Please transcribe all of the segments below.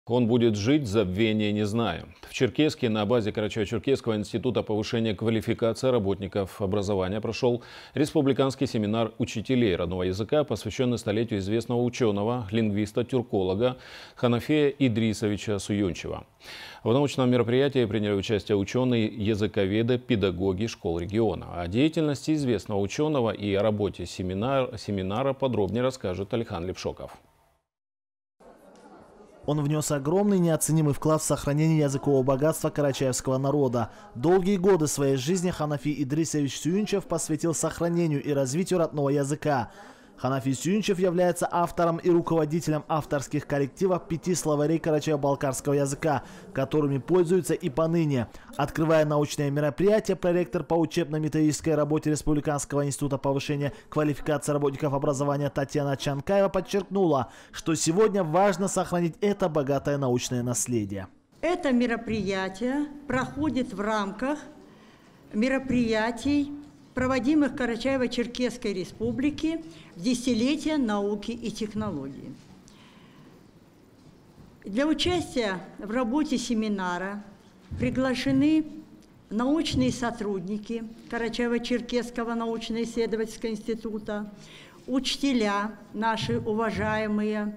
Он будет жить, забвения не зная. В Черкесске на базе Карачаево-Черкесского института повышения квалификации работников образования прошел республиканский семинар учителей родного языка, посвященный столетию известного ученого, лингвиста-тюрколога Ханафея Идрисовича Суюнчева. В научном мероприятии приняли участие ученые, языковеды, педагоги школ региона. О деятельности известного ученого и о работе семинара подробнее расскажет Алихан Лепшоков. Он внес огромный неоценимый вклад в сохранение языкового богатства карачаевского народа. Долгие годы своей жизни Ханафи Идрисович Суюнчев посвятил сохранению и развитию родного языка. Ханафи Суюнчев является автором и руководителем авторских коллективов 5 словарей карачаево-балкарского языка, которыми пользуются и поныне. Открывая научное мероприятие, проректор по учебно-методической работе Республиканского института повышения квалификации работников образования Татьяна Чанкаева подчеркнула, что сегодня важно сохранить это богатое научное наследие. Это мероприятие проходит в рамках мероприятий, проводимых в Карачаево-Черкесской республике в десятилетие науки и технологий. Для участия в работе семинара приглашены научные сотрудники Карачаево-Черкесского научно-исследовательского института, учителя наши уважаемые,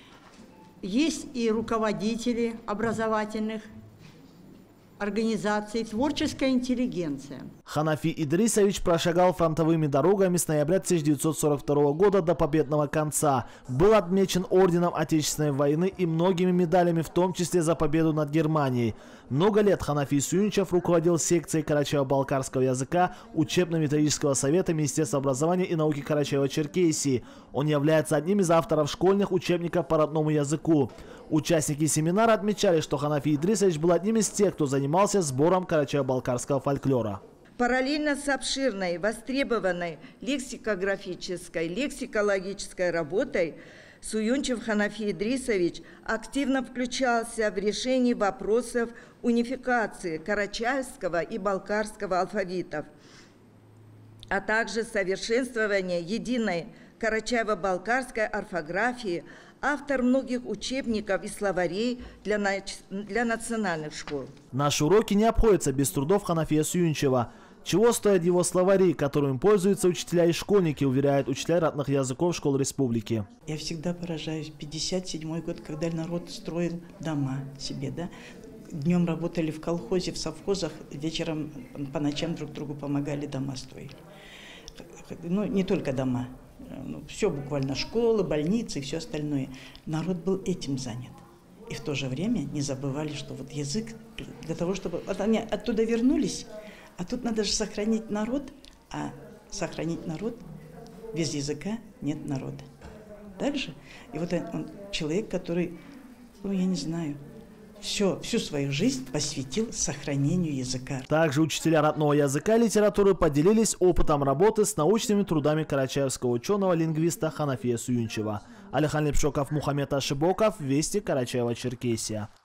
есть и руководители образовательных организации, творческая интеллигенция. Ханафи Идрисович прошагал фронтовыми дорогами с ноября 1942 года до победного конца. Был отмечен орденом Отечественной войны и многими медалями, в том числе за победу над Германией. Много лет Ханафи Суюнчев руководил секцией карачаево-балкарского языка учебно-методического совета Министерства образования и науки Карачаево-Черкесии. Он является одним из авторов школьных учебников по родному языку. Участники семинара отмечали, что Ханафи Идрисович был одним из тех, кто занимался сбором карачаево-балкарского фольклора. Параллельно с обширной, востребованной лексикографической, лексикологической работой Суюнчев Ханафи Идрисович активно включался в решение вопросов унификации карачаевского и балкарского алфавитов, а также совершенствования единой карачаево-балкарской орфографии, автор многих учебников и словарей для национальных школ. Наши уроки не обходятся без трудов Ханафия Суюнчева. Чего стоят его словари, которыми пользуются учителя и школьники, уверяют учителя родных языков школ республики. Я всегда поражаюсь. 57-й год, когда народ строил дома себе, да? Днем работали в колхозе, в совхозах, вечером по ночам друг другу помогали, дома строили. Ну, не только дома. Все буквально, школы, больницы и все остальное. Народ был этим занят. И в то же время не забывали, что вот язык, для того, чтобы... Вот они оттуда вернулись, а тут надо же сохранить народ, а сохранить народ без языка нет народа. Так же? И вот он человек, который, ну я не знаю, всю свою жизнь посвятил сохранению языка. Также учителя родного языка и литературы поделились опытом работы с научными трудами карачаевского ученого-лингвиста Ханафия Суюнчева. Алихан Лепшоков, Мухаммед Ашибоков, Вести, Карачаево-Черкесия.